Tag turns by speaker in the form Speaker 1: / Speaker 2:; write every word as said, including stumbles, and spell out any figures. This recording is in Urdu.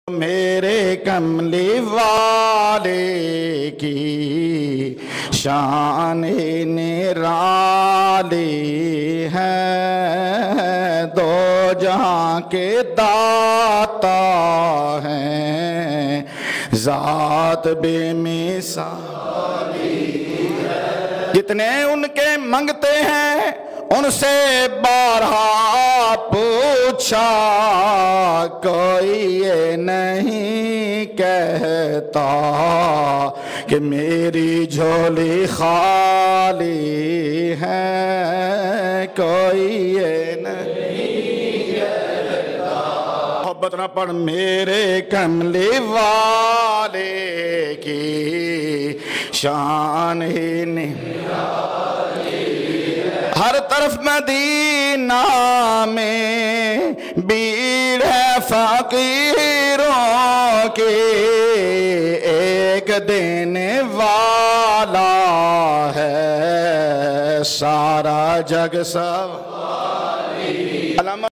Speaker 1: میرے کملی والے کی شان نرالی ہے، دو جہاں کے داتا ہیں، ذات بے مثالی ہے۔ جتنے ان کے منگتے ہیں ان سے بارہا پوچھا، کوئی یہ نہیں کہتا کہ میری جھولی خالی ہے، کوئی یہ نہیں کہتا۔ محبت نہ پڑھ میرے کملی والے کی شان ہی نرالی، ہر طرف مدینہ میں بھیڑ ہے فقیروں کی، ایک دینے والا ہے سارا جگ سب۔